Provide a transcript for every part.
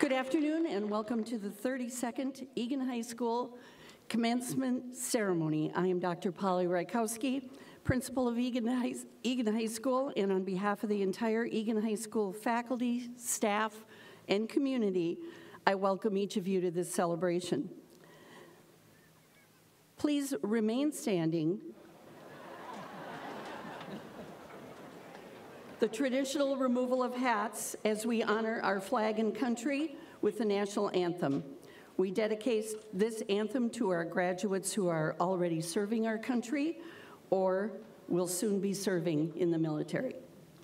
Good afternoon and welcome to the 32nd Eagan High School Commencement Ceremony. I am Dr. Polly Rykowski, principal of Eagan High School, and on behalf of the entire Eagan High School faculty, staff, and community, I welcome each of you to this celebration. Please remain standing. The traditional removal of hats as we honor our flag and country with the national anthem. We dedicate this anthem to our graduates who are already serving our country or will soon be serving in the military.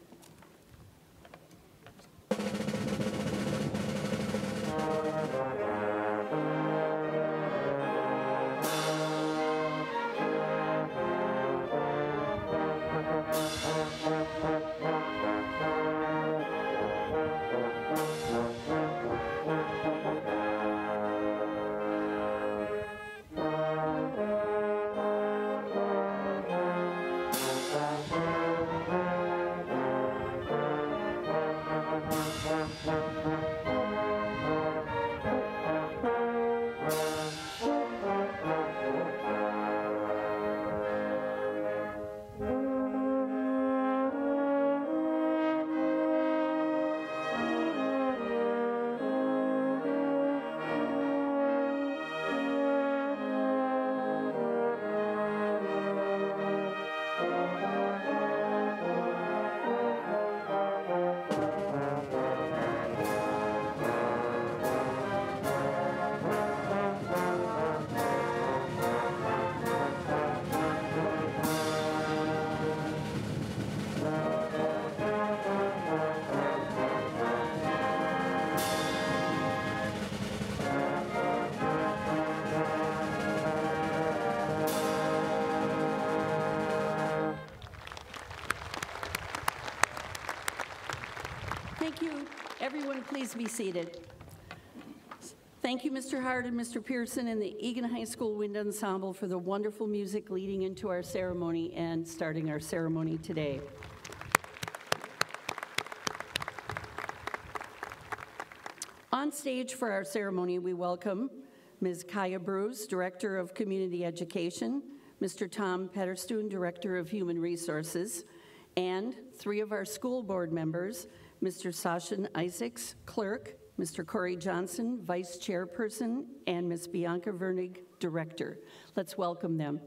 Thank you. Everyone, please be seated. Thank you, Mr. Hart and Mr. Pearson and the Eagan High School Wind Ensemble for the wonderful music leading into our ceremony and starting our ceremony today. On stage for our ceremony, we welcome Ms. Kaya Bruce, Director of Community Education, Mr. Tom Petterstoon, Director of Human Resources, and three of our school board members, Mr. Sashin Isaacs, Clerk, Mr. Corey Johnson, Vice Chairperson, and Ms. Bianca Vernig, Director. Let's welcome them.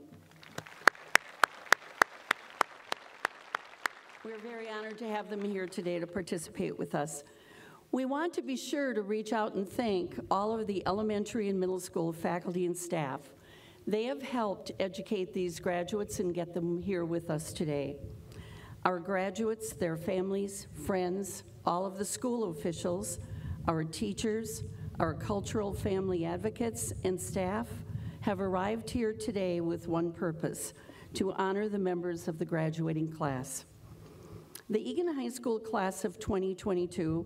We're very honored to have them here today to participate with us. We want to be sure to reach out and thank all of the elementary and middle school faculty and staff. They have helped educate these graduates and get them here with us today. Our graduates, their families, friends, all of the school officials, our teachers, our cultural family advocates, and staff have arrived here today with one purpose: to honor the members of the graduating class. The Eagan High School class of 2022,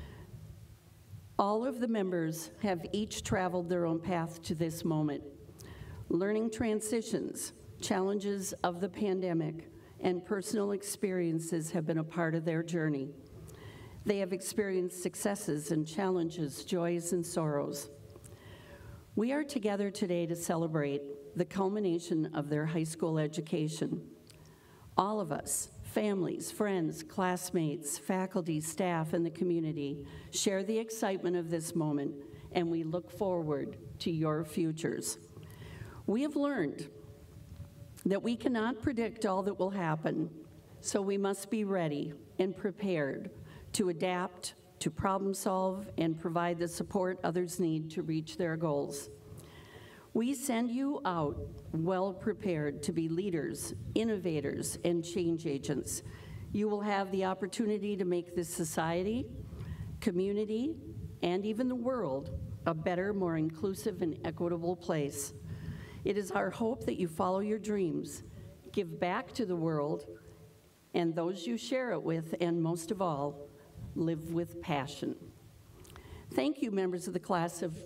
all of the members have each traveled their own path to this moment. Learning transitions, challenges of the pandemic, and personal experiences have been a part of their journey. They have experienced successes and challenges, joys and sorrows. We are together today to celebrate the culmination of their high school education. All of us, families, friends, classmates, faculty, staff, and the community share the excitement of this moment, and we look forward to your futures. We have learned that we cannot predict all that will happen, so we must be ready and prepared to adapt, to problem solve, and provide the support others need to reach their goals. We send you out well prepared to be leaders, innovators, and change agents. You will have the opportunity to make this society, community, and even the world a better, more inclusive and equitable place. It is our hope that you follow your dreams, give back to the world and those you share it with, and most of all, live with passion. Thank you, members of the class of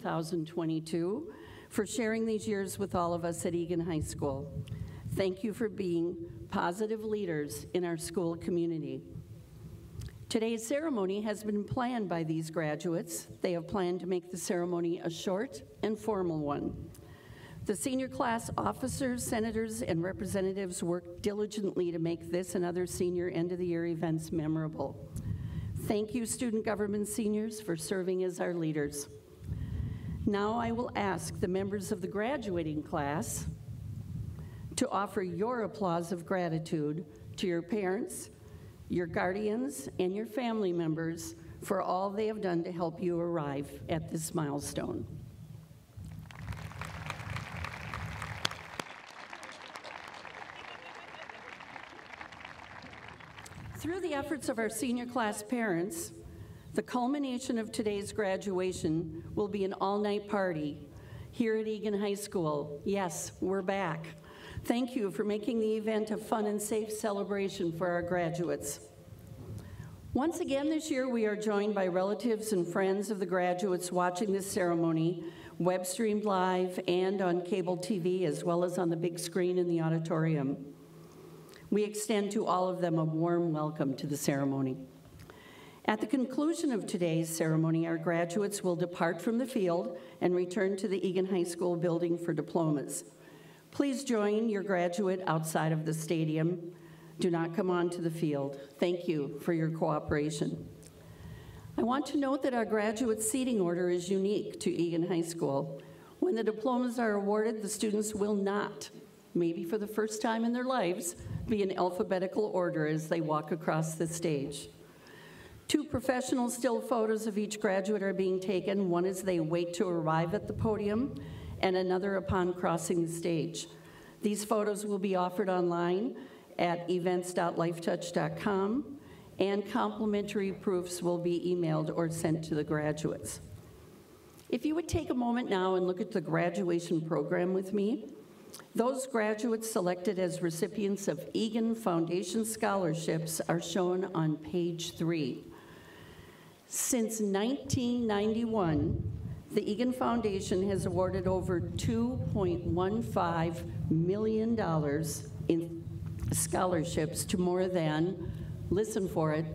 2022, for sharing these years with all of us at Eagan High School. Thank you for being positive leaders in our school community. Today's ceremony has been planned by these graduates. They have planned to make the ceremony a short and formal one. The senior class officers, senators, and representatives worked diligently to make this and other senior end-of-the-year events memorable. Thank you, student government seniors, for serving as our leaders. Now I will ask the members of the graduating class to offer your applause of gratitude to your parents, your guardians, and your family members for all they have done to help you arrive at this milestone. Through the efforts of our senior class parents, the culmination of today's graduation will be an all-night party here at Eagan High School. Yes, we're back. Thank you for making the event a fun and safe celebration for our graduates. Once again this year, we are joined by relatives and friends of the graduates watching this ceremony, web-streamed live and on cable TV, as well as on the big screen in the auditorium. We extend to all of them a warm welcome to the ceremony. At the conclusion of today's ceremony, our graduates will depart from the field and return to the Eagan High School building for diplomas. Please join your graduate outside of the stadium. Do not come onto the field. Thank you for your cooperation. I want to note that our graduate seating order is unique to Eagan High School. When the diplomas are awarded, the students will not, maybe for the first time in their lives, be in alphabetical order as they walk across the stage. 2 professional still photos of each graduate are being taken, one as they wait to arrive at the podium, and another upon crossing the stage. These photos will be offered online at events.lifetouch.com, and complimentary proofs will be emailed or sent to the graduates. If you would take a moment now and look at the graduation program with me, those graduates selected as recipients of Eagan Foundation scholarships are shown on page 3. Since 1991, the Eagan Foundation has awarded over $2.15 million in scholarships to more than, listen for it,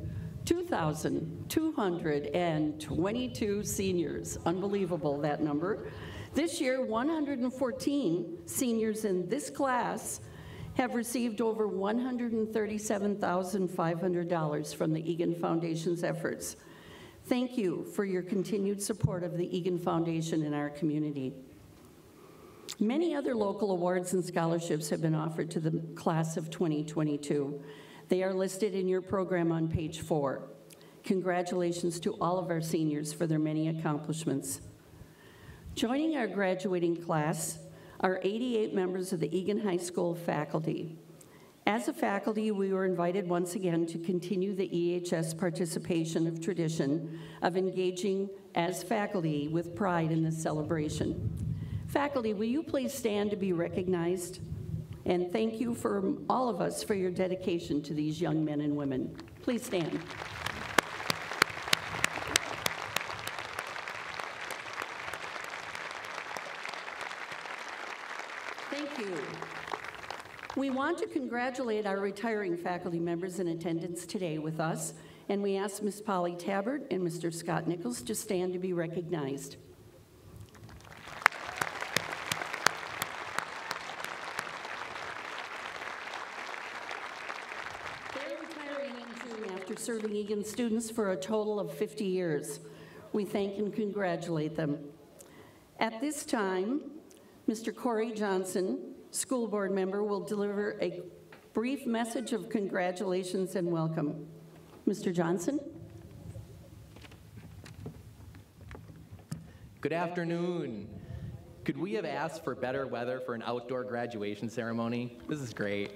2,222 seniors. Unbelievable, that number. This year, 114 seniors in this class have received over $137,500 from the Eagan Foundation's efforts. Thank you for your continued support of the Eagan Foundation in our community. Many other local awards and scholarships have been offered to the class of 2022. They are listed in your program on page 4. Congratulations to all of our seniors for their many accomplishments. Joining our graduating class are 88 members of the Eagan High School faculty. As a faculty, we were invited once again to continue the EHS participation of tradition of engaging as faculty with pride in this celebration. Faculty, will you please stand to be recognized? And thank you for all of us for your dedication to these young men and women. Please stand. Thank you. We want to congratulate our retiring faculty members in attendance today with us, and we ask Ms. Polly Tabbert and Mr. Scott Nichols to stand to be recognized. They're retiring in June after serving Eagan students for a total of 50 years. We thank and congratulate them. At this time, Mr. Corey Johnson, school board member, will deliver a brief message of congratulations and welcome. Mr. Johnson. Good afternoon. Could we have asked for better weather for an outdoor graduation ceremony? This is great.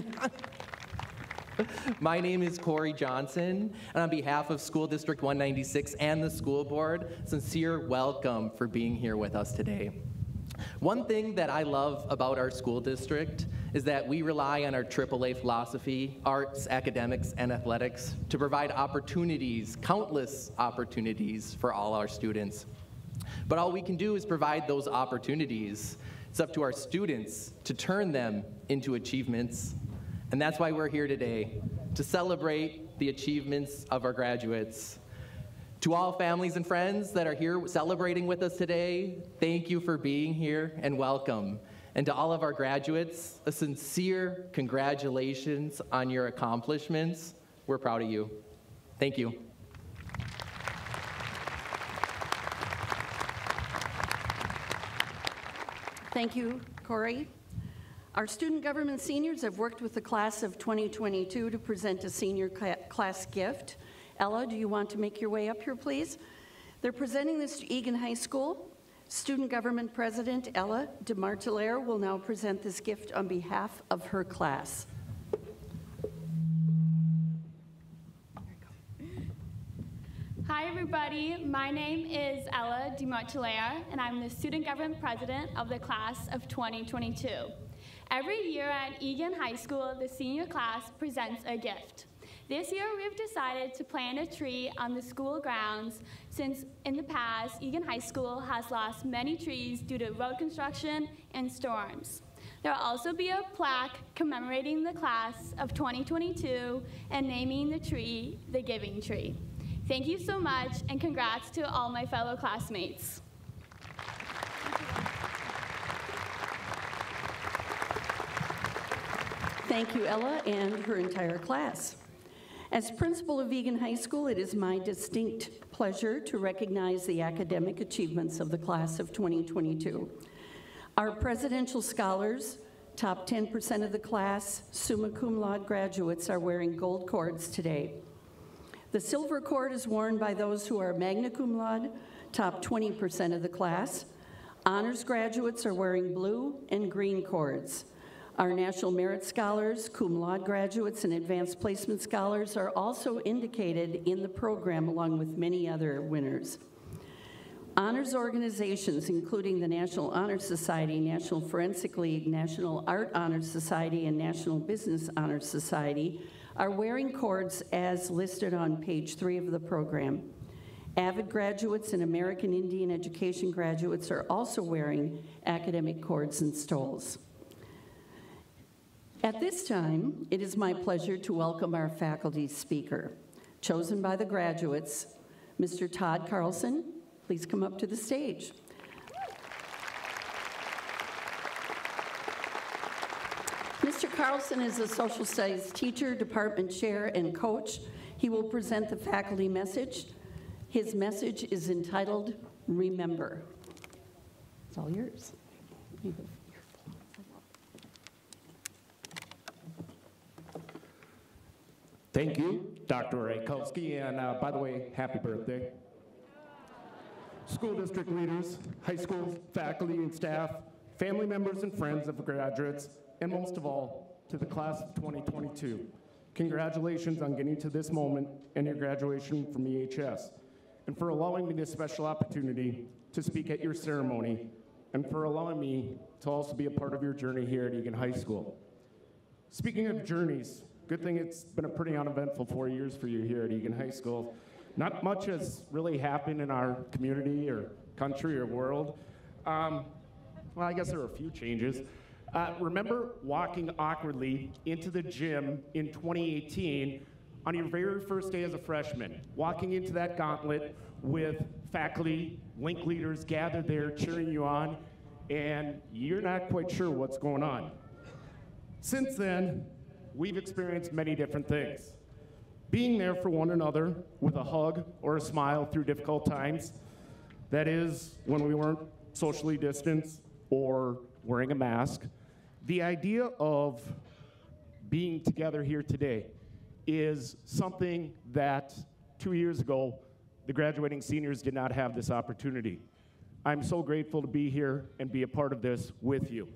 My name is Corey Johnson, and on behalf of School District 196 and the school board, sincere welcome for being here with us today. One thing that I love about our school district is that we rely on our AAA philosophy, arts, academics, and athletics to provide opportunities, countless opportunities for all our students. But all we can do is provide those opportunities. It's up to our students to turn them into achievements. And that's why we're here today, to celebrate the achievements of our graduates. To all families and friends that are here celebrating with us today, thank you for being here and welcome. And to all of our graduates, a sincere congratulations on your accomplishments. We're proud of you. Thank you. Thank you, Corey. Our student government seniors have worked with the class of 2022 to present a senior class gift. Ella, do you want to make your way up here, please? They're presenting this to Eagan High School. Student government president Ella DeMartelaire will now present this gift on behalf of her class. Hi everybody, my name is Ella DeMartelaire and I'm the student government president of the class of 2022. Every year at Eagan High School, the senior class presents a gift. This year we've decided to plant a tree on the school grounds since in the past Eagan High School has lost many trees due to road construction and storms. There will also be a plaque commemorating the class of 2022 and naming the tree the Giving Tree. Thank you so much and congrats to all my fellow classmates. Thank you, Ella, and her entire class. As principal of Eagan High School, it is my distinct pleasure to recognize the academic achievements of the class of 2022. Our presidential scholars, top 10% of the class, summa cum laude graduates are wearing gold cords today. The silver cord is worn by those who are magna cum laude, top 20% of the class. Honors graduates are wearing blue and green cords. Our National Merit Scholars, cum laude graduates, and advanced placement scholars are also indicated in the program along with many other winners. Honors organizations, including the National Honor Society, National Forensic League, National Art Honor Society, and National Business Honor Society, are wearing cords as listed on page 3 of the program. Avid graduates and American Indian education graduates are also wearing academic cords and stoles. At this time, it is my pleasure to welcome our faculty speaker. Chosen by the graduates, Mr. Todd Carlson, please come up to the stage. Mr. Carlson is a social studies teacher, department chair, and coach. He will present the faculty message. His message is entitled, Remember. It's all yours. Thank you, Dr. Rakowski, and by the way, happy birthday. School district leaders, high school faculty and staff, family members and friends of the graduates, and most of all, to the class of 2022. Congratulations on getting to this moment and your graduation from EHS, and for allowing me this special opportunity to speak at your ceremony, and for allowing me to also be a part of your journey here at Eagan High School. Speaking of journeys, good thing it's been a pretty uneventful 4 years for you here at Eagan High School. Not much has really happened in our community or country or world. Well, I guess there are a few changes. Remember walking awkwardly into the gym in 2018 on your very first day as a freshman, walking into that gauntlet with faculty, link leaders gathered there cheering you on, and you're not quite sure what's going on. Since then, we've experienced many different things. Being there for one another with a hug or a smile through difficult times, that is, when we weren't socially distanced or wearing a mask. The idea of being together here today is something that 2 years ago, the graduating seniors did not have this opportunity. I'm so grateful to be here and be a part of this with you.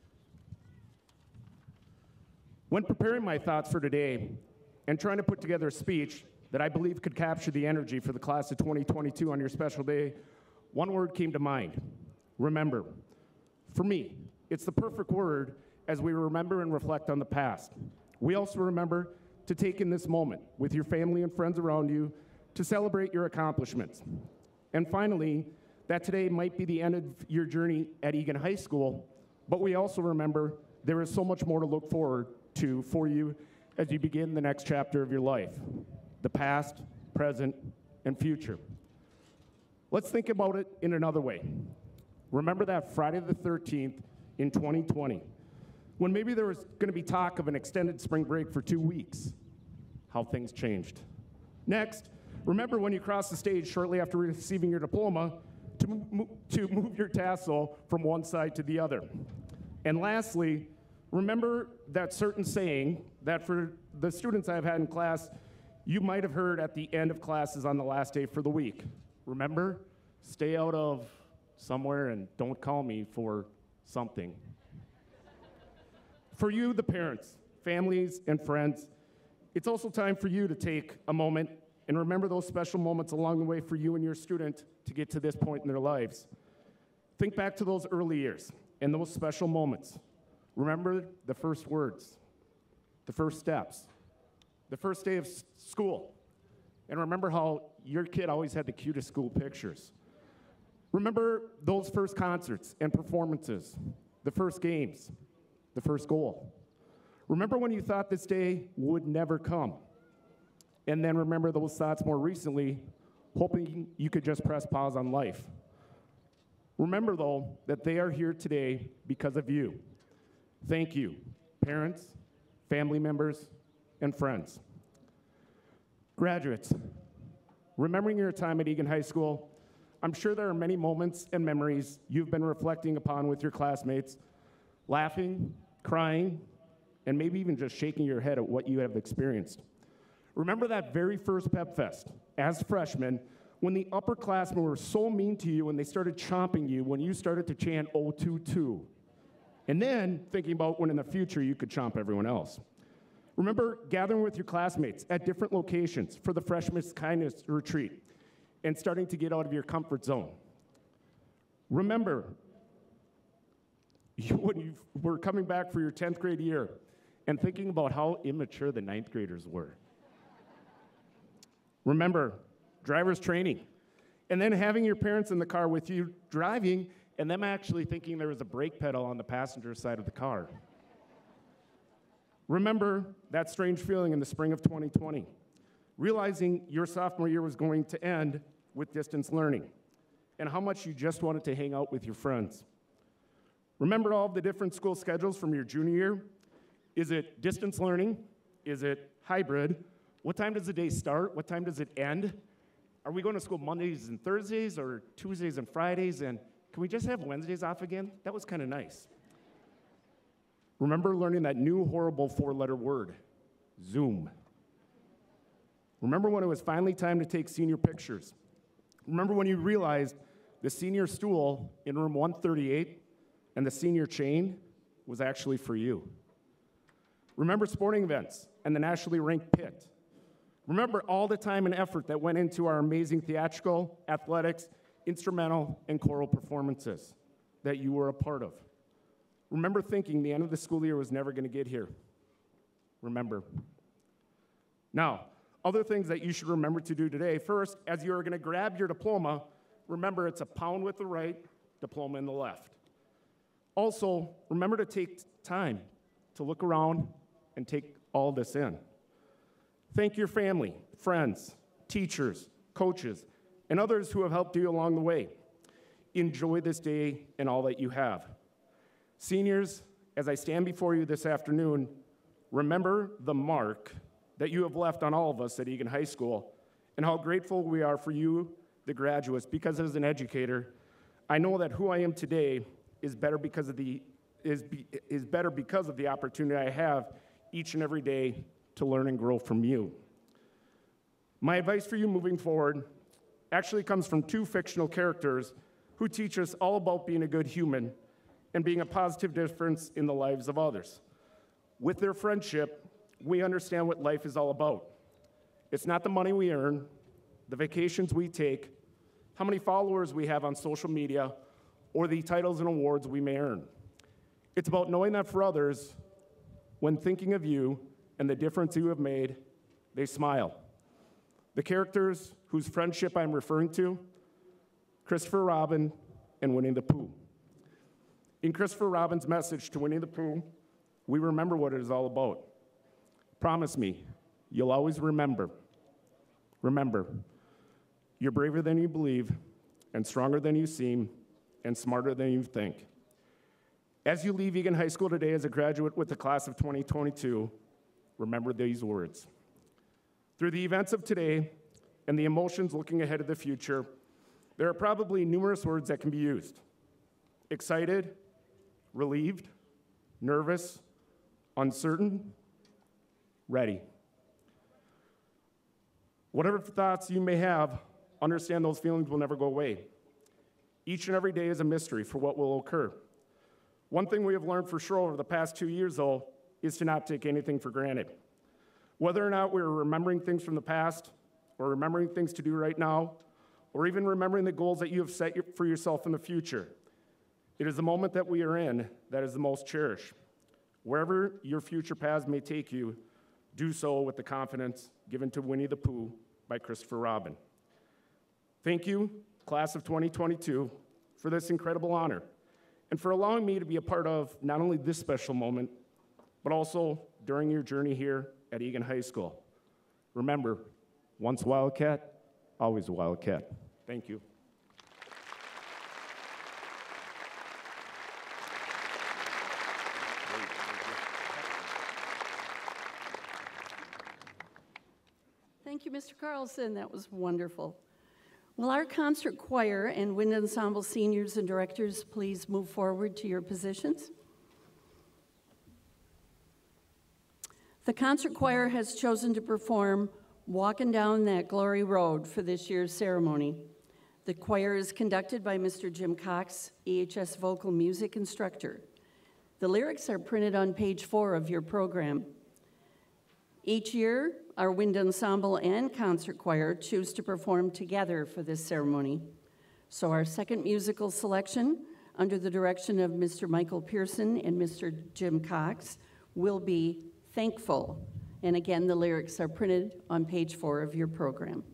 When preparing my thoughts for today and trying to put together a speech that I believe could capture the energy for the class of 2022 on your special day, one word came to mind: remember. For me, it's the perfect word as we remember and reflect on the past. We also remember to take in this moment with your family and friends around you to celebrate your accomplishments. And finally, that today might be the end of your journey at Eagan High School, but we also remember there is so much more to look forward to for you as you begin the next chapter of your life. the past, present, and future. Let's think about it in another way. Remember that Friday the 13th in 2020, when maybe there was going to be talk of an extended spring break for 2 weeks, how things changed. Next, remember when you crossed the stage shortly after receiving your diploma to move your tassel from one side to the other. And lastly, remember that certain saying that for the students I've had in class, you might have heard at the end of classes on the last day for the week. Remember, stay out of somewhere and don't call me for something. For you, the parents, families, and friends, it's also time for you to take a moment and remember those special moments along the way for you and your student to get to this point in their lives. Think back to those early years and those special moments. Remember the first words, the first steps, the first day of school, and remember how your kid always had the cutest school pictures. Remember those first concerts and performances, the first games, the first goal. Remember when you thought this day would never come. And then remember those thoughts more recently, hoping you could just press pause on life. Remember, though, that they are here today because of you. Thank you, parents, family members, and friends. Graduates, remembering your time at Eagan High School, I'm sure there are many moments and memories you've been reflecting upon with your classmates, laughing, crying, and maybe even just shaking your head at what you have experienced. Remember that very first Pep Fest as freshmen when the upperclassmen were so mean to you and they started chomping you when you started to chant "022." And then thinking about when in the future you could chomp everyone else. Remember gathering with your classmates at different locations for the Freshman's Kindness Retreat and starting to get out of your comfort zone. Remember when you were coming back for your 10th grade year and thinking about how immature the 9th graders were. Remember driver's training and then having your parents in the car with you driving and them actually thinking there was a brake pedal on the passenger side of the car. Remember that strange feeling in the spring of 2020, realizing your sophomore year was going to end with distance learning and how much you just wanted to hang out with your friends. Remember all of the different school schedules from your junior year? Is it distance learning? Is it hybrid? What time does the day start? What time does it end? Are we going to school Mondays and Thursdays or Tuesdays and Fridays? And can we just have Wednesdays off again? That was kind of nice. Remember learning that new horrible 4-letter word, Zoom. Remember when it was finally time to take senior pictures. Remember when you realized the senior stool in room 138 and the senior chain was actually for you. Remember sporting events and the nationally ranked pit. Remember all the time and effort that went into our amazing theatrical, athletics, instrumental, and choral performances that you were a part of. Remember thinking the end of the school year was never going to get here. Remember. Now, other things that you should remember to do today. First, as you are going to grab your diploma, remember it's a pound with the right, diploma in the left. Also, remember to take time to look around and take all this in. Thank your family, friends, teachers, coaches, and others who have helped you along the way. Enjoy this day and all that you have. Seniors, as I stand before you this afternoon, remember the mark that you have left on all of us at Eagan High School and how grateful we are for you, the graduates, because as an educator, I know that who I am today is better because of the opportunity I have each and every day to learn and grow from you. My advice for you moving forward actually comes from 2 fictional characters who teach us all about being a good human and being a positive difference in the lives of others. With their friendship, we understand what life is all about. It's not the money we earn, the vacations we take, how many followers we have on social media, or the titles and awards we may earn. It's about knowing that for others, when thinking of you and the difference you have made, they smile. The characters whose friendship I'm referring to, Christopher Robin and Winnie the Pooh. In Christopher Robin's message to Winnie the Pooh, we remember what it is all about. Promise me, you'll always remember. Remember, you're braver than you believe, and stronger than you seem, and smarter than you think. As you leave Eagan High School today as a graduate with the class of 2022, remember these words. Through the events of today and the emotions looking ahead to the future, there are probably numerous words that can be used. Excited, relieved, nervous, uncertain, ready. Whatever thoughts you may have, understand those feelings will never go away. Each and every day is a mystery for what will occur. One thing we have learned for sure over the past 2 years, though, is to not take anything for granted. Whether or not we're remembering things from the past, or remembering things to do right now, or even remembering the goals that you have set for yourself in the future, it is the moment that we are in that is the most cherished. Wherever your future paths may take you, do so with the confidence given to Winnie the Pooh by Christopher Robin. Thank you, class of 2022, for this incredible honor, and for allowing me to be a part of not only this special moment, but also during your journey here at Eagan High School. Remember, once Wildcat, always a Wildcat. Thank you. Thank you, Mr. Carlson. That was wonderful. Will our concert choir and wind ensemble seniors and directors please move forward to your positions? The concert choir has chosen to perform Walking Down That Glory Road for this year's ceremony. The choir is conducted by Mr. Jim Cox, EHS vocal music instructor. The lyrics are printed on page 4 of your program. Each year, our wind ensemble and concert choir choose to perform together for this ceremony. So our second musical selection, under the direction of Mr. Michael Pearson and Mr. Jim Cox, will be Thankful. And again, the lyrics are printed on page 4 of your program.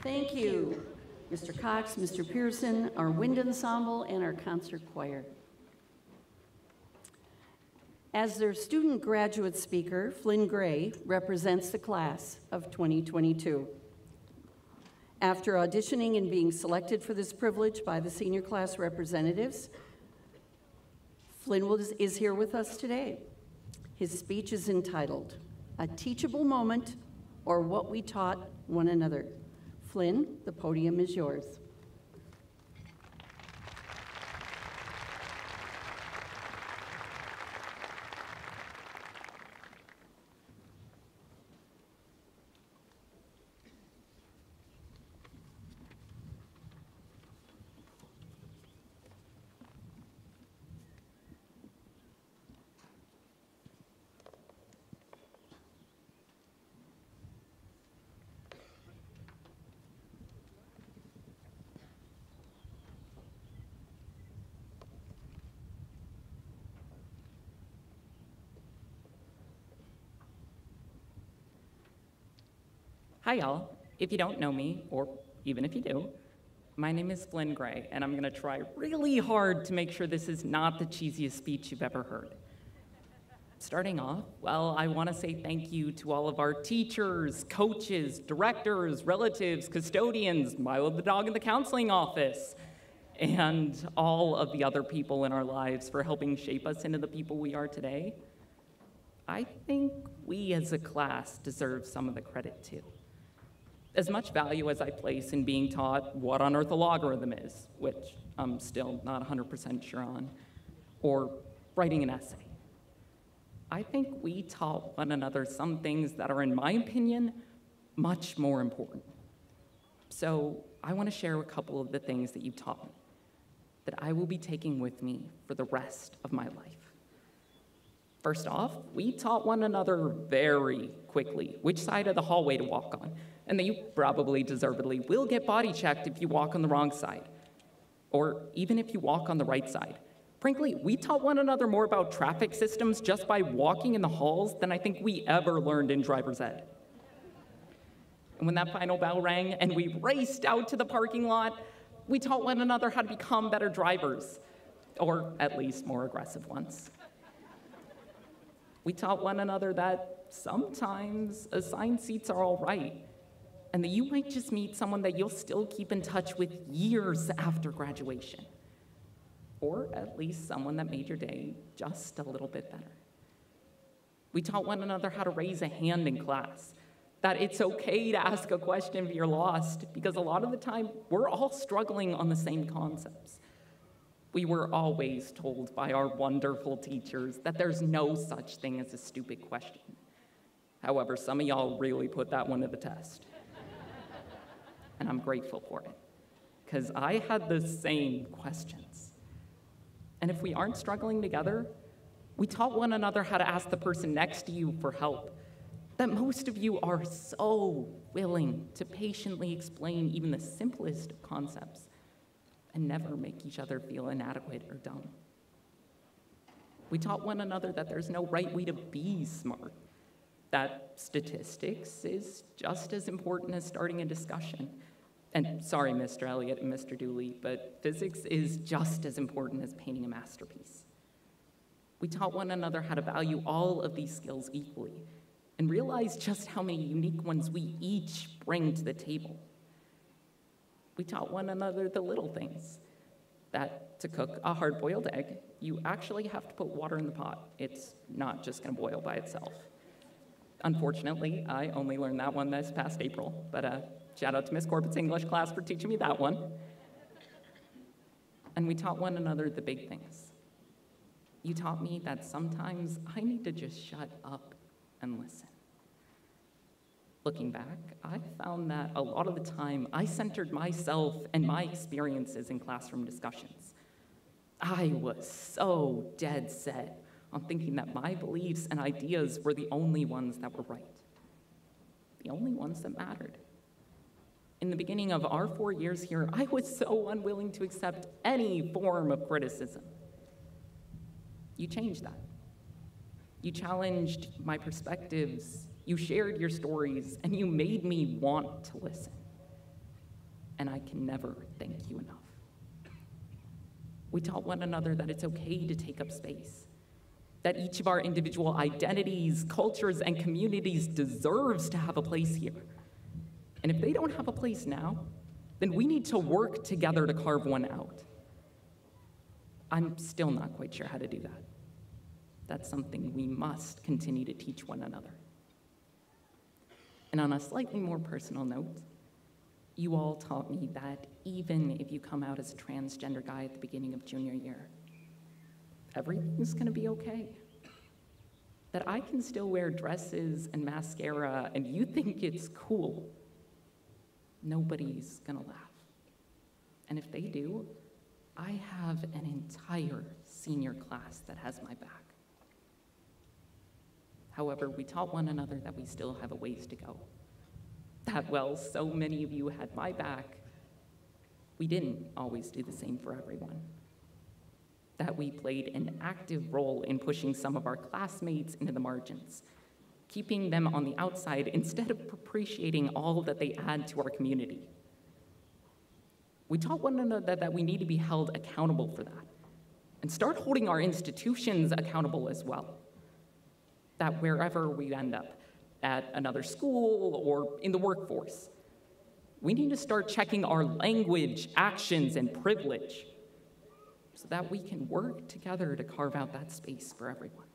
Thank you, Mr. Cox, Mr. Pearson, our wind ensemble, and our concert choir. As their student graduate speaker, Flynn Gray represents the class of 2022. After auditioning and being selected for this privilege by the senior class representatives, Flynn is here with us today. His speech is entitled, "A Teachable Moment, or What We Taught One Another." Flynn, the podium is yours. Hi, y'all. If you don't know me, or even if you do, my name is Flynn Gray, and I'm going to try really hard to make sure this is not the cheesiest speech you've ever heard. Starting off, well, I want to say thank you to all of our teachers, coaches, directors, relatives, custodians, Milo the dog in the counseling office, and all of the other people in our lives for helping shape us into the people we are today. I think we as a class deserve some of the credit too. As much value as I place in being taught what on earth a logarithm is, which I'm still not 100% sure on, or writing an essay, I think we taught one another some things that are, in my opinion, much more important. So I want to share a couple of the things that you taught me that I will be taking with me for the rest of my life. First off, we taught one another very quickly which side of the hallway to walk on, and that you probably deservedly will get body checked if you walk on the wrong side, or even if you walk on the right side. Frankly, we taught one another more about traffic systems just by walking in the halls than I think we ever learned in driver's ed. And when that final bell rang and we raced out to the parking lot, we taught one another how to become better drivers, or at least more aggressive ones. We taught one another that sometimes assigned seats are all right, and that you might just meet someone that you'll still keep in touch with years after graduation, or at least someone that made your day just a little bit better. We taught one another how to raise a hand in class, that it's okay to ask a question if you're lost, because a lot of the time, we're all struggling on the same concepts. We were always told by our wonderful teachers that there's no such thing as a stupid question. However, some of y'all really put that one to the test. And I'm grateful for it, because I had the same questions. And if we aren't struggling together, we taught one another how to ask the person next to you for help, that most of you are so willing to patiently explain even the simplest of concepts and never make each other feel inadequate or dumb. We taught one another that there's no right way to be smart, that statistics is just as important as starting a discussion. And sorry, Mr. Elliott and Mr. Dooley, but physics is just as important as painting a masterpiece. We taught one another how to value all of these skills equally and realize just how many unique ones we each bring to the table. We taught one another the little things, that to cook a hard-boiled egg, you actually have to put water in the pot. It's not just gonna boil by itself. Unfortunately, I only learned that one this past April, but shout out to Miss Corbett's English class for teaching me that one. And we taught one another the big things. You taught me that sometimes I need to just shut up and listen. Looking back, I found that a lot of the time I centered myself and my experiences in classroom discussions. I was so dead set on thinking that my beliefs and ideas were the only ones that were right, the only ones that mattered. In the beginning of our 4 years here, I was so unwilling to accept any form of criticism. You changed that. You challenged my perspectives, you shared your stories, and you made me want to listen. and I can never thank you enough. We taught one another that it's okay to take up space, that each of our individual identities, cultures, and communities deserves to have a place here. And if they don't have a place now, then we need to work together to carve one out. I'm still not quite sure how to do that. That's something we must continue to teach one another. And on a slightly more personal note, you all taught me that even if you come out as a transgender guy at the beginning of junior year, everything's gonna be okay. That I can still wear dresses and mascara and you think it's cool. Nobody's gonna laugh. And if they do, I have an entire senior class that has my back. However, we taught one another that we still have a ways to go. That, well, so many of you had my back, we didn't always do the same for everyone. That we played an active role in pushing some of our classmates into the margins, keeping them on the outside instead of appreciating all that they add to our community. We taught one another that we need to be held accountable for that and start holding our institutions accountable as well. That wherever we end up, at another school or in the workforce, we need to start checking our language, actions, and privilege so that we can work together to carve out that space for everyone.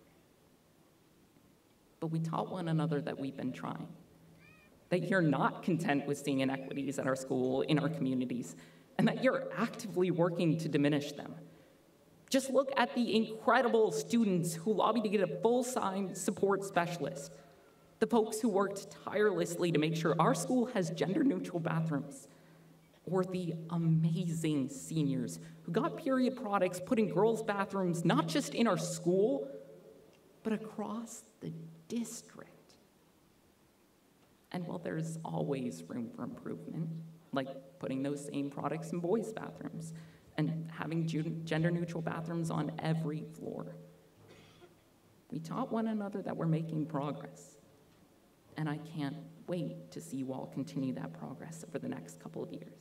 But we taught one another that we've been trying, that you're not content with seeing inequities at our school, in our communities, and that you're actively working to diminish them. Just look at the incredible students who lobbied to get a full-time support specialist, the folks who worked tirelessly to make sure our school has gender-neutral bathrooms, or the amazing seniors who got period products put in girls' bathrooms, not just in our school, but across the district. And while there's always room for improvement, like putting those same products in boys' bathrooms and having gender-neutral bathrooms on every floor, we taught one another that we're making progress. And I can't wait to see you all continue that progress over the next couple of years.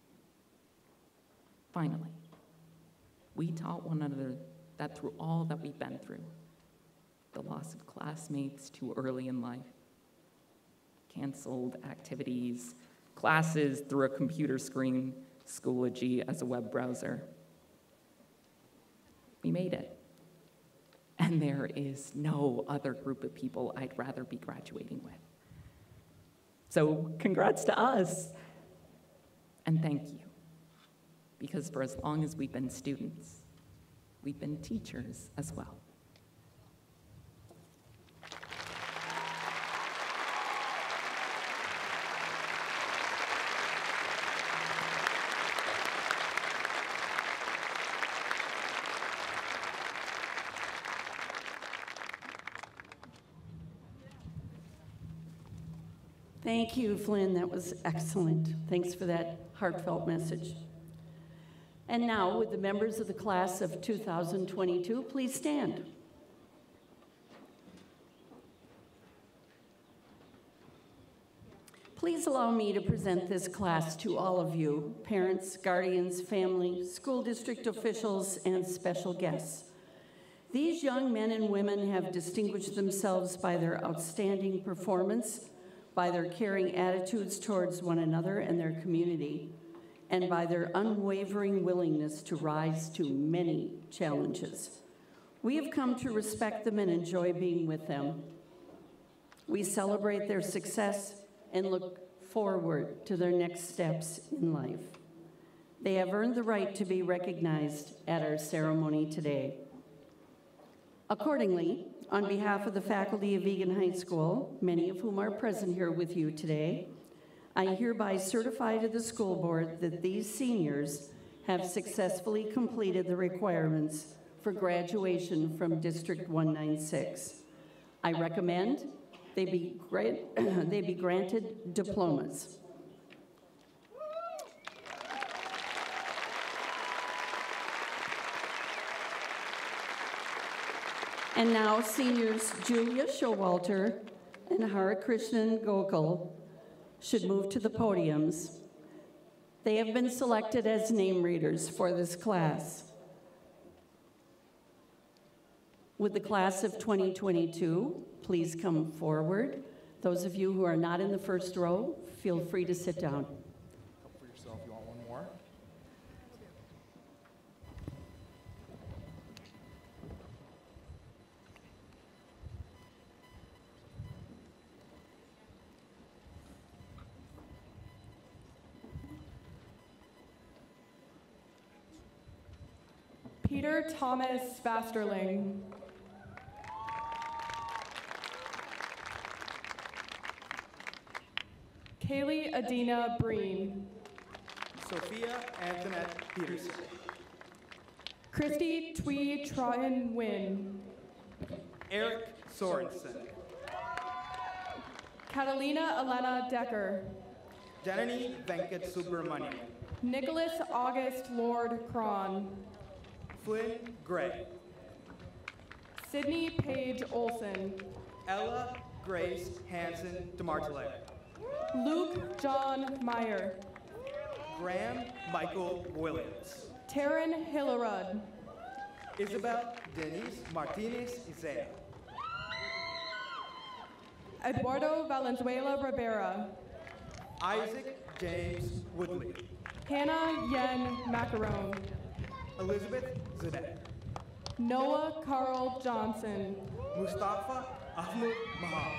Finally, we taught one another that through all that we've been through, the loss of classmates too early in life, canceled activities, classes through a computer screen, Schoology as a web browser, we made it. And there is no other group of people I'd rather be graduating with. So congrats to us. And thank you. Because for as long as we've been students, we've been teachers as well. Thank you, Flynn. That was excellent. Thanks for that heartfelt message. And now, would the members of the class of 2022 please stand? Please allow me to present this class to all of you, parents, guardians, family, school district officials, and special guests. These young men and women have distinguished themselves by their outstanding performance, by their caring attitudes towards one another and their community, and by their unwavering willingness to rise to many challenges. We have come to respect them and enjoy being with them. We celebrate their success and look forward to their next steps in life. They have earned the right to be recognized at our ceremony today. Accordingly, on behalf of the faculty of Eagan High School, many of whom are present here with you today, I hereby certify to the school board that these seniors have successfully completed the requirements for graduation from District 196. I recommend they be granted diplomas. And now, seniors Julia Showalter and Harakrishnan Gokul should move to the podiums. They have been selected as name readers for this class. Would the class of 2022 please come forward? Those of you who are not in the first row, feel free to sit down. Help for yourself, you want one more? Peter Thomas Vasterling. Kaylee Adina Breen. Sophia Antoinette Peterson. Christy Twee Tryon Wynn. Eric Sorensen. Catalina Elena Decker. Janani Venkat Subramanian. Nicholas August Lord Cron. Flynn Gray. Sydney Paige Olson. Ella Grace Hansen DeMartile. Luke John Meyer. Graham Michael Williams. Taryn Hillerud. Isabel Denise Martinez Isaiah. Eduardo Valenzuela Rivera. Isaac James Woodley. Hannah Yen Macaron. Elizabeth Zedek. Noah Carl Johnson. Mustafa Ahmed Mahal.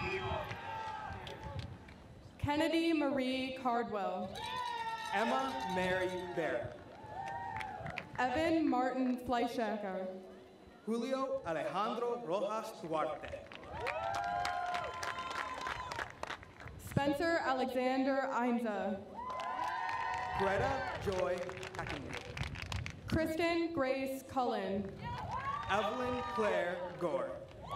Kennedy Marie Cardwell. Emma Mary Barrett. Evan Martin Fleischacker. Julio Alejandro Rojas Duarte. Spencer Alexander Einza. Greta Joy Hackingham. Kristen Grace Cullen. Evelyn Claire Gore.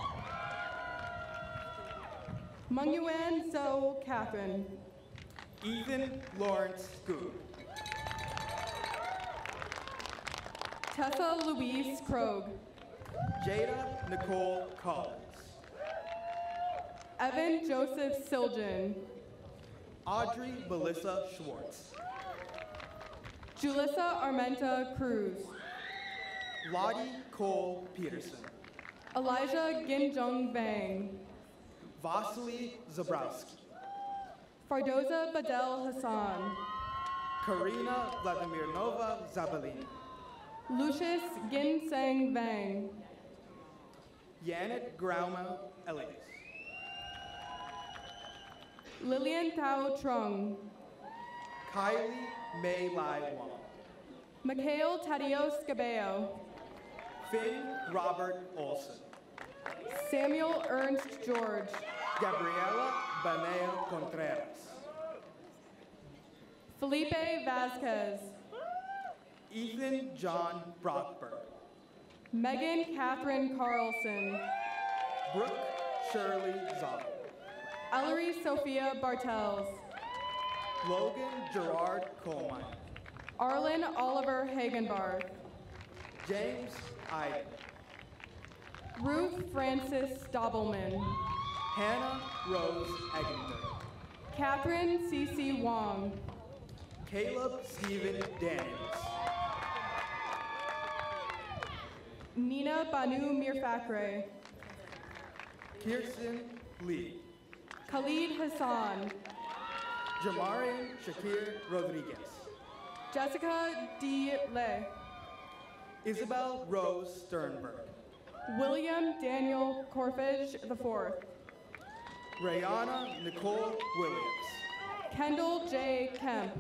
Mungyuan So Catherine. Ethan Lawrence Scoop. Tessa Louise Krogh. Jada Nicole Collins. Evan Joseph Siljan. Audrey Melissa Schwartz. Julissa Armenta Cruz. Lottie Cole Peterson. Elijah Ginjung Bang. Vasily Zabrowski. Fardoza Badel Hassan. Karina Vladimirnova Zabalini. Lucius Ginseng Vang. Janet Grauma Elias. Lillian Thao Trung. Kylie May Lai Wong. Mikhail Tadios Cabello. Finn Robert Olson. Samuel Ernst George. Gabriela Baneo Contreras. Felipe Vasquez. Ethan John Brockberg. Megan Catherine Carlson. Brooke Shirley Zoll. Ellery Sophia Bartels. Logan Gerard Coleman. Arlen Oliver Hagenbarth. James Iden. Ruth Francis Dobbelman. Hannah Rose Eggenberg. Catherine Cece Wong. Caleb Stephen Daniels. Nina Banu Mirfakre. Kirsten Lee. Khalid Hassan. Jamarian Shakir Rodriguez. Jessica D. Le. Isabel Rose Sternberg. William Daniel Corfage IV. Rayana Nicole Williams. Kendall J. Kemp.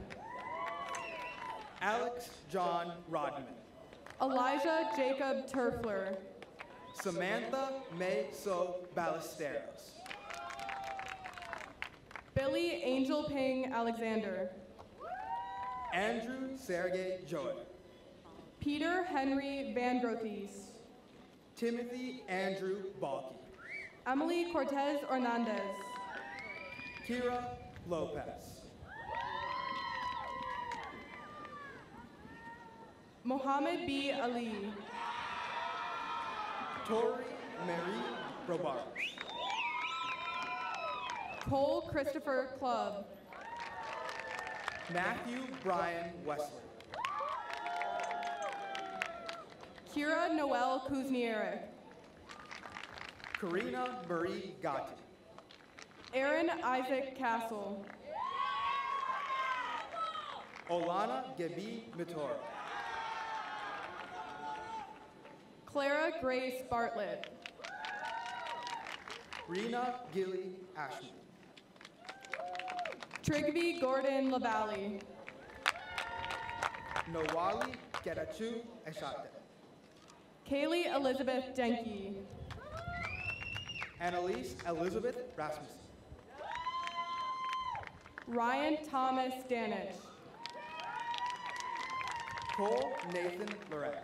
Alex John Rodman. Elijah Jacob Turfler. Samantha May So Ballesteros. Billy Angel Ping Alexander. Andrew Sergey Joy. Peter Henry Van Grothes. Timothy Andrew Balky. Emily Cortez Hernandez. Kira Lopez. Mohammed B. Ali. Tori Marie Robarge. Cole Christopher Clubb. Matthew Brian Wesley. Kira Noel Kuzniarek. Karina Marie Gatti. Aaron Isaac Castle. Olana Gebi Mitora. Clara Grace Bartlett. Rena Gilly Ashman. Trigby Gordon LaValle. Noali Getachu Eshate. Kaylee Elizabeth Denke. Annalise Elizabeth Rasmussen. Ryan Thomas Danich. Cole Nathan Lorenz.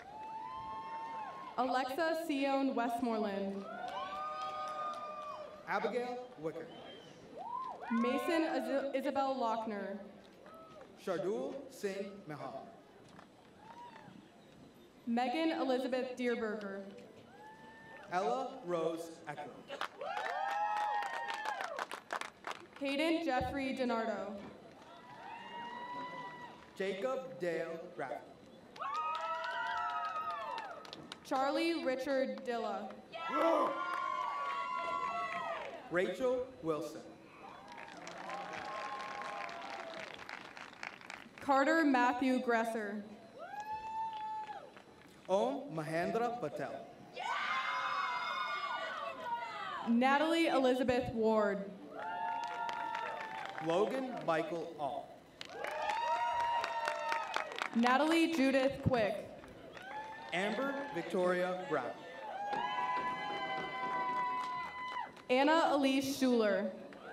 Alexa Sion Westmoreland. Abigail Wicker. Mason Isabel Lochner. Shardul Singh Mahal. Megan Elizabeth Deerberger. Ella Rose Eckler. Hayden Jeffrey DiNardo. Jacob Dale Raffy. Charlie Richard Dilla. Rachel Wilson. Carter Matthew Gresser. Om Mahendra Patel. Natalie Elizabeth Ward. Logan Michael All. Natalie Judith Quick. Amber Victoria Brown. Anna Elise Schuler.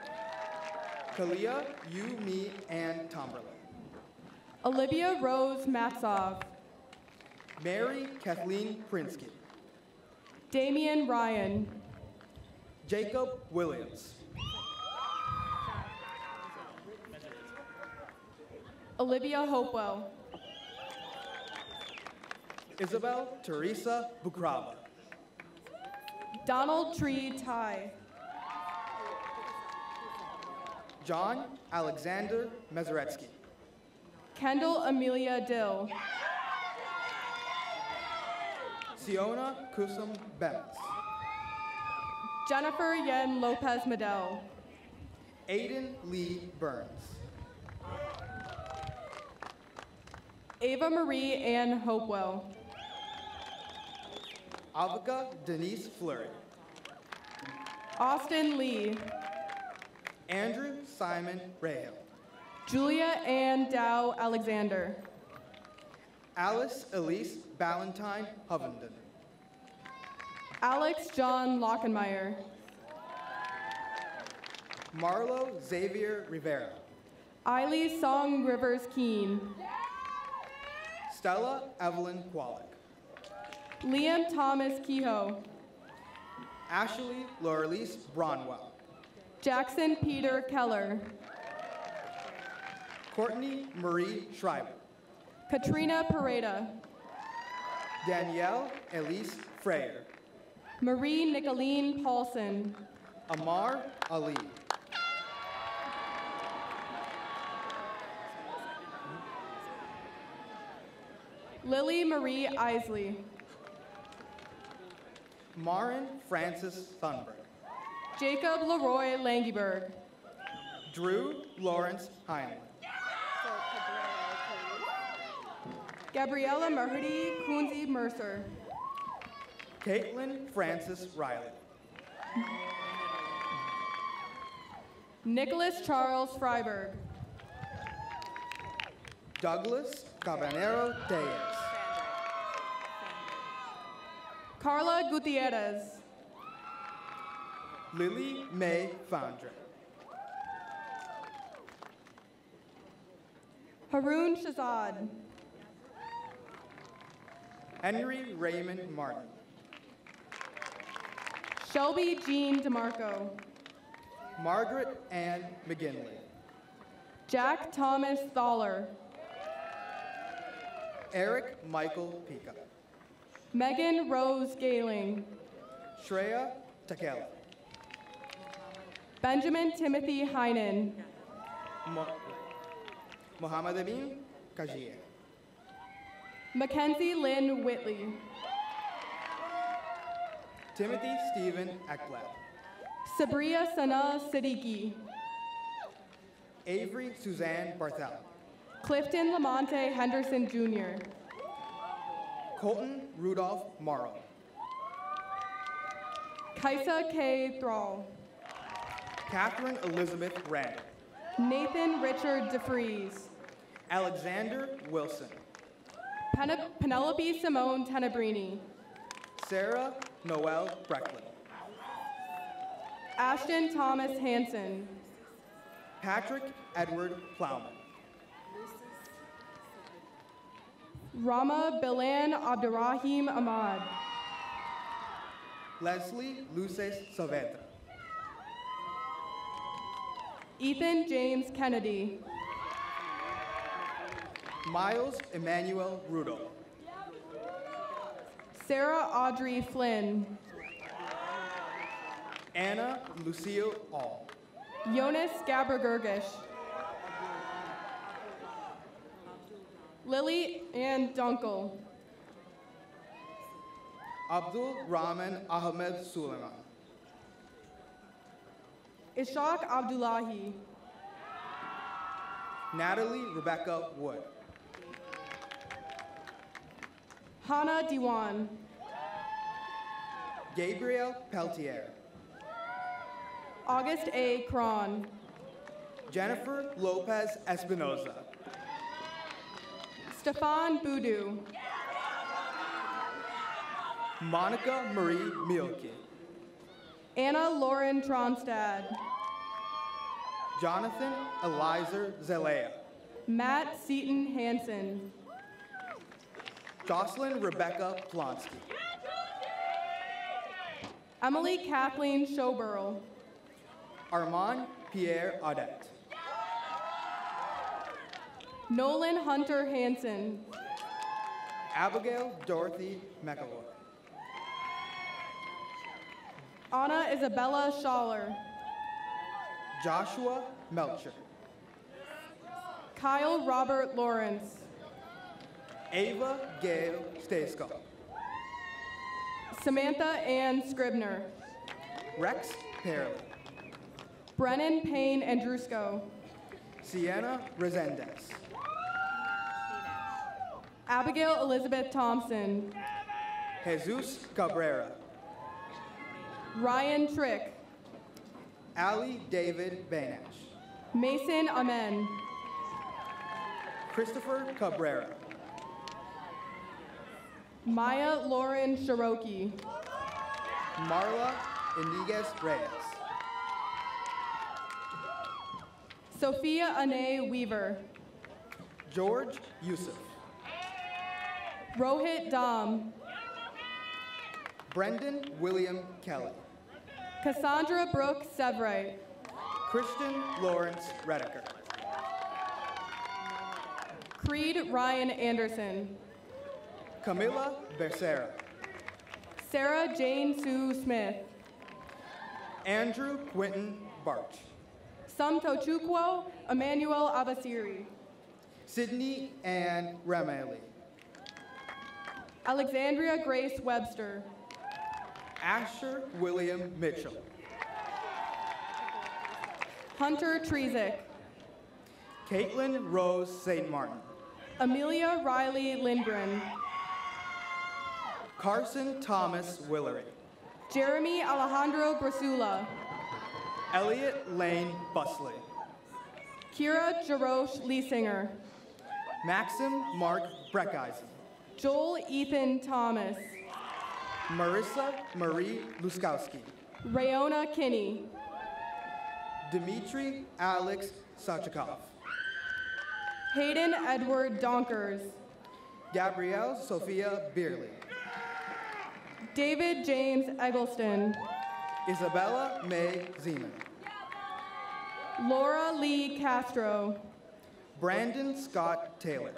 Kalia Yu Mi Ann Tomberlin. Olivia Rose Matsov. Mary Kathleen Prinsky. Damian Ryan. Jacob Williams. Olivia Hopewell. Isabel Teresa Bukrava. Donald Tree Ty. John Alexander Mezaretsky. Kendall Amelia Dill. Siona Kusum Bems. Jennifer Yen Lopez Medell. Aiden Lee Burns. Ava Marie Ann Hopewell. Avika Denise Fleury. Austin Lee. Andrew Simon Rahill. Julia Ann Dow Alexander. Alice Elise Ballantyne Hovenden. Alex John Lockenmeyer. Marlo Xavier Rivera. Eiley Song Rivers Keene. Stella Evelyn Kwalik. Liam Thomas Kehoe. Ashley Laurelise Bronwell. Jackson Peter Keller. Courtney Marie Schreiber. Katrina Pareda. Danielle Elise Freyer. Marie Nicolene Paulson. Amar Ali. Lily Marie Isley. Marin Francis Thunberg. Jacob Leroy Langeberg. Drew Lawrence Heinlein. Gabriella Mahdi Kunzi Mercer. Caitlin Francis Riley. Nicholas Charles Freiberg. Douglas Cabanero Diaz. Carla Gutierrez. Lily May Fandre. Haroon Shazad. Henry Raymond Martin. Shelby Jean DeMarco. Margaret Ann McGinley. Jack Thomas Thaler. Eric Michael Pica. Megan Rose Galing. Shreya Takela. Benjamin Timothy Heinen. Muhammad Amin Kajie. Mackenzie Lynn Whitley. Timothy Stephen Ekblad. Sabria Sana Siddiqui. Avery Suzanne Barthel. Clifton Lamonte Henderson Jr. Colton Rudolph Morrow. Kaisa K. Thrall. Catherine Elizabeth Randall. Nathan Richard DeFries. Alexander Wilson. Penelope Simone Tenebrini. Sarah Noel Brecklin. Ashton Thomas Hansen. Patrick Edward Plowman. Rama Bilan Abdurrahim Ahmad. Leslie Luces Saavedra. Ethan James Kennedy. Miles Emmanuel Rudolph. Sarah Audrey Flynn. Anna Lucille All. Jonas Gabergergish. Lily Ann Dunkel. Abdul Rahman Ahmed Suleiman. Ishaq Abdullahi. Natalie Rebecca Wood. Hannah Diwan. Gabriel Peltier. August A. Cron. Jennifer Lopez Espinoza. Stefan Boudou. Monica Marie Mielke. Anna Lauren Tronstad. Jonathan Elizer Zelaya. Matt Seaton Hansen. Jocelyn Rebecca Plonsky. Emily Kathleen Schoberl. Armand Pierre Audette. Nolan Hunter Hansen. Abigail Dorothy McElroy. Anna Isabella Schaller. Joshua Melcher. Kyle Robert Lawrence. Ava Gail Stasko. Samantha Ann Scribner. Rex Perley. Brennan Payne Andrusco. Sienna Resendez. Abigail Elizabeth Thompson. Jesus Cabrera. Ryan Trick. Ali David Banash. Mason Amen. Christopher Cabrera. Maya Lauren Shiroki. Marla Iniguez Reyes. Sophia Ane Weaver. George Yusuf. Rohit Dam. Brendan William Kelly. Cassandra Brooke Severite. Christian Lawrence Redeker. Creed Ryan Anderson. Camila Becerra. Sarah Jane Sue Smith. Andrew Quinton Barch. Samtochukwo Emmanuel Abasiri. Sydney Ann Rameli. Alexandria Grace Webster. Asher William Mitchell. Hunter Trezick. Caitlin Rose St. Martin. Amelia Riley Lindgren. Carson Thomas Willery. Jeremy Alejandro Brasula. Elliot Lane Busley. Kira Jarosh Leesinger. Maxim Mark Breckeisen. Joel Ethan Thomas. Marissa Marie Luskowski. Rayona Kinney. Dmitry Alex Sachikov. Hayden Edward Donkers. Gabrielle Sophia Beerley. David James Eggleston. Isabella May Zeman. Laura Lee Castro. Brandon Scott Taylor.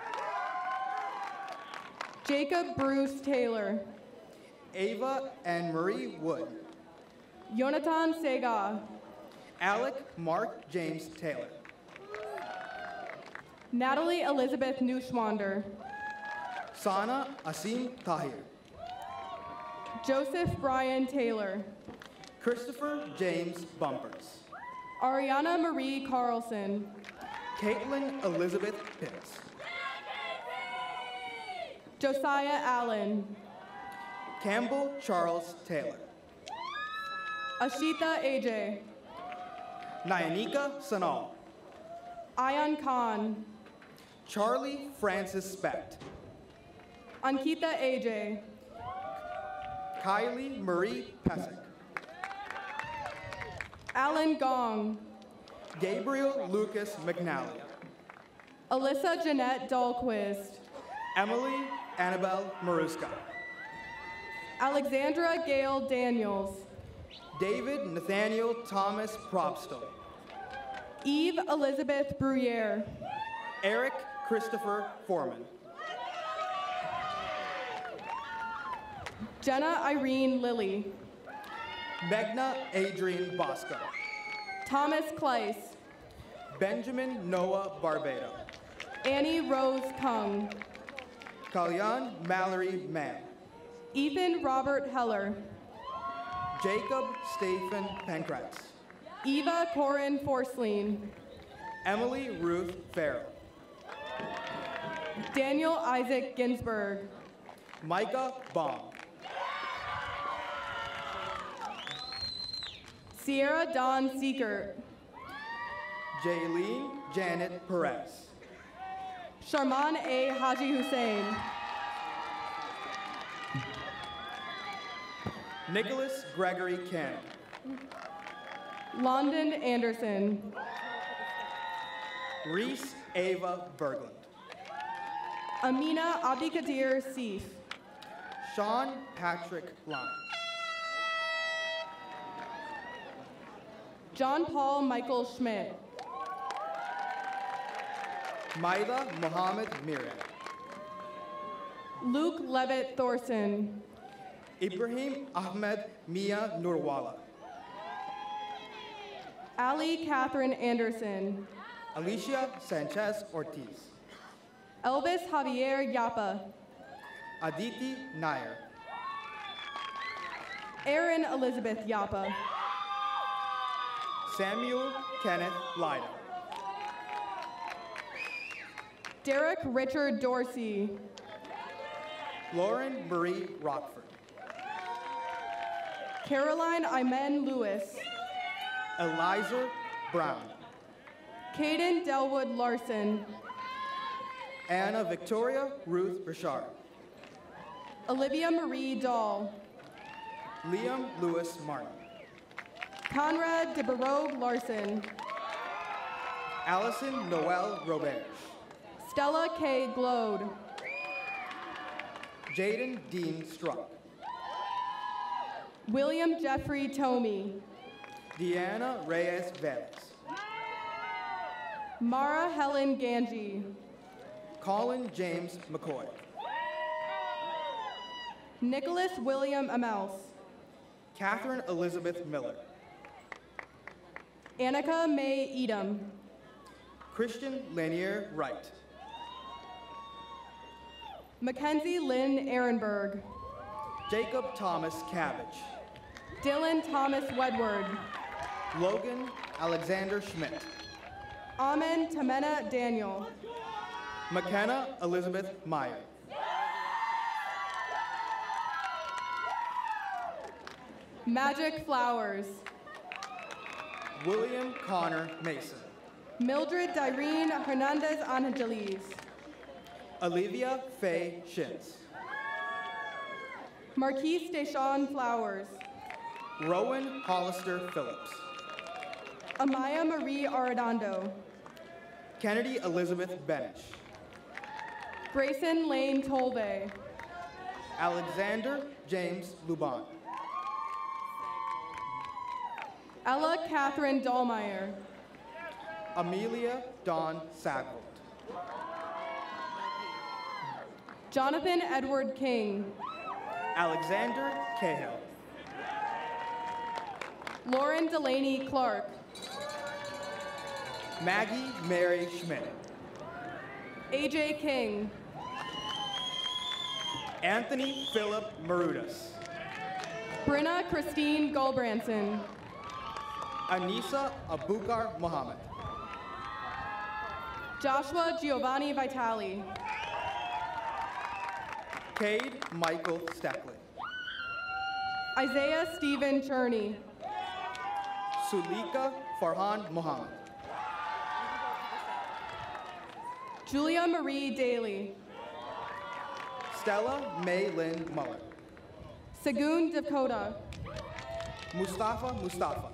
Jacob Bruce Taylor. Ava and Marie Wood. Jonathan Sega. Alec Mark James Taylor. Natalie Elizabeth Neuschwander. Sana Asim Tahir. Joseph Brian Taylor. Christopher James Bumpers. Ariana Marie Carlson. Caitlin Elizabeth Pitts. Josiah Allen. Campbell Charles Taylor. Ashita AJ. Nyanika Sanal. Ayan Khan. Charlie Francis Specht. Ankita AJ. Kylie Marie Pesek. Alan Gong. Gabriel Lucas McNally. Alyssa Jeanette Dahlquist. Emily Annabelle Maruska. Alexandra Gail Daniels. David Nathaniel Thomas Probstel. Eve Elizabeth Bruyere. Eric Christopher Foreman. Jenna Irene Lilly. Megna Adrian Bosco. Thomas Kleiss. Benjamin Noah Barbado. Annie Rose Kung. Kalyan Mallory Mann. Ethan Robert Heller. Jacob Stephen Pancratz. Eva Corin Forsleen. Emily Ruth Farrell. Daniel Isaac Ginsberg. Micah Baum. Sierra Dawn Seekert. Jaylene Janet Perez. Sharman A. Haji Hussein. Nicholas Gregory Cannon. London Anderson. Reese Ava Berglund. Amina Abdikadir Seif. Sean Patrick Lyon. John Paul Michael Schmidt. Maida Mohammed Miriam. Luke Levitt Thorson. Ibrahim Ahmed Mia Nurwala. Ali Catherine Anderson. Alicia Sanchez Ortiz. Elvis Javier Yapa. Aditi Nair. Erin Elizabeth Yapa. Samuel Kenneth Lyda. Derek Richard Dorsey. Lauren Marie Rockford. Caroline Imen Lewis. Eliza Brown. Caden Delwood Larson. Anna Victoria Ruth Richard. Olivia Marie Dahl. Liam Lewis Martin. Conrad de Barogue Larson. Allison Noel Robert. Stella K. Glode. Jaden Dean Struck. William Jeffrey Tomey. Deanna Reyes Velez. Mara Helen Ganji. Colin James McCoy. Nicholas William Amels. Catherine Elizabeth Miller. Annika May Edom. Christian Lanier Wright. Mackenzie Lynn Ehrenberg. Jacob Thomas Cabbage. Dylan Thomas Wedward. Logan Alexander Schmidt. Amen Tamena Daniel. McKenna Elizabeth Meyer. Magic Flowers. William Connor Mason. Mildred Dyrene Hernandez Angeles. Olivia Faye Shins. Marquise Deshawn Flowers. Rowan Hollister Phillips. Amaya Marie Arredondo. Kennedy Elizabeth Benish. Grayson Lane Tolve. Alexander James Luban. Ella Catherine Dahlmeyer. Amelia Dawn Sagvold. Jonathan Edward King. Alexander Cahill. Lauren Delaney Clark. Maggie Mary Schmidt. AJ King. Anthony Philip Marudas. Brenna Christine Gulbranson. Anissa Abukar Mohammed. Joshua Giovanni Vitali. Cade Michael Steckley. Isaiah Stephen Cherney. Sulika Farhan Mohammed. Julia Marie Daly. Stella May Lynn Muller. Sagun Dakota. Mustafa.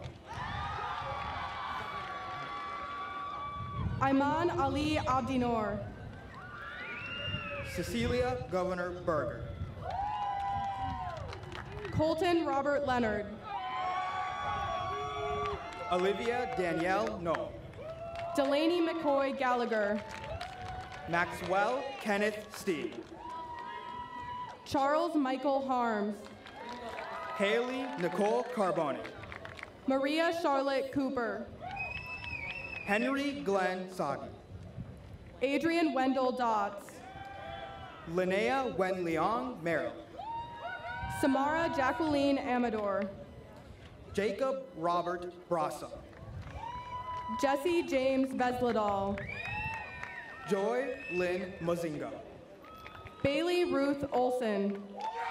Ayman Ali Abdinor. Cecilia Governor Berger. Colton Robert Leonard. Olivia Danielle No. Delaney McCoy Gallagher. Maxwell Kenneth Steve. Charles Michael Harms. Haley Nicole Carbone. Maria Charlotte Cooper. Henry Glenn Sagi. Adrian Wendell Dotts. Linnea Wen Leong Merrill. Samara Jacqueline Amador. Jacob Robert Brasa. Jesse James Vesladal. Joy Lynn Mozingo. Bailey Ruth Olson.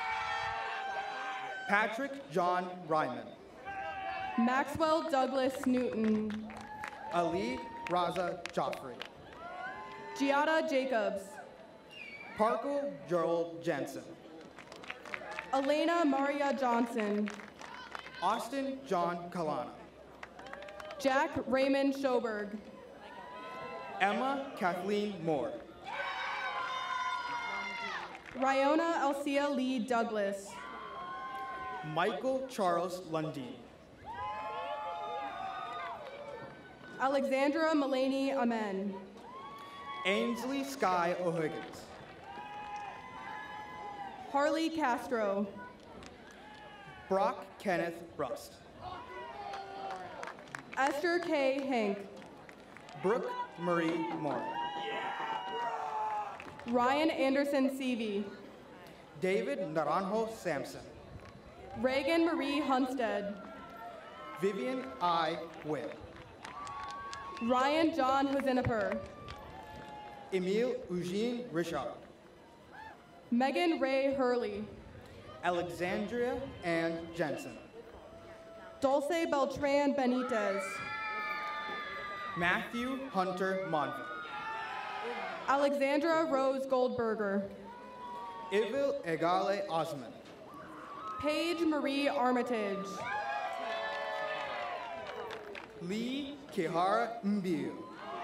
Patrick John Ryman. Maxwell Douglas Newton. Ali Raza Joffrey. Giada Jacobs. Parko Joel Jensen. Elena Maria Johnson. Austin John Kalana. Jack Raymond Schoberg. Emma Kathleen Moore. Ryona Alcia Lee Douglas. Michael Charles Lundeen. Alexandra Mulaney Amen. Ainsley Sky O'Higgins. Harley Castro. Brock Kenneth Rust. Esther K. Hank. Brooke Marie Moore. Ryan Anderson Seavey. David Naranjo Sampson. Reagan Marie Hunstead. Vivian I. Wynn. Ryan John Hosiniper. Emile Eugene Richard. Megan Ray Hurley. Alexandria Ann Jensen. Dulce Beltran Benitez. Matthew Hunter Monville. Alexandra Rose Goldberger. Ivil Egale Osman. Paige Marie Armitage. Lee Kihara Mbiu.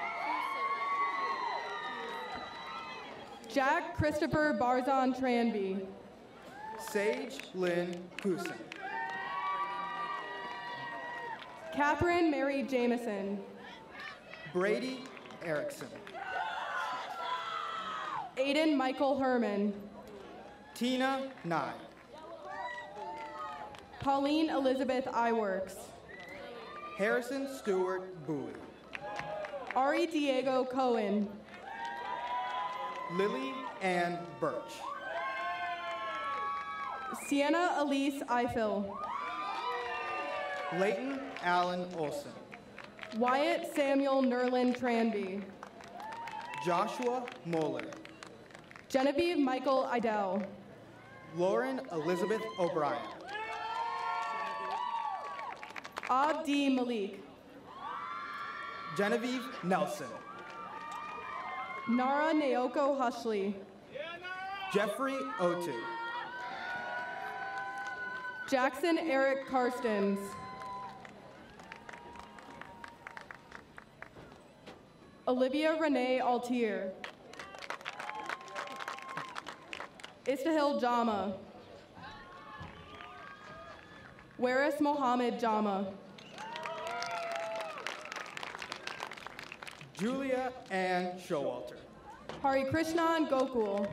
Jack Christopher Barzon Tranby. Sage Lynn Kusin. Catherine Mary Jameson. Brady Erickson. Aiden Michael Herman. Tina Nye. Pauline Elizabeth Iworks. Harrison Stewart Bowie. Ari Diego Cohen. Lily Ann Birch. Sienna Elise Eiffel. Leighton Allen Olson. Wyatt Samuel Nerlin Tranby. Joshua Moeller. Genevieve Michael Idell. Lauren Elizabeth O'Brien. Abdi Malik. Genevieve Nelson. Nara Naoko Hushley. Jeffrey Otu. Jackson Eric Karstens. Olivia Renee Altier. Istahil Jama. Waris Mohammed Jama. Julia Ann Showalter. Hari Krishnan Gokul.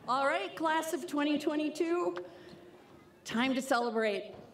All right, class of 2022, time to celebrate.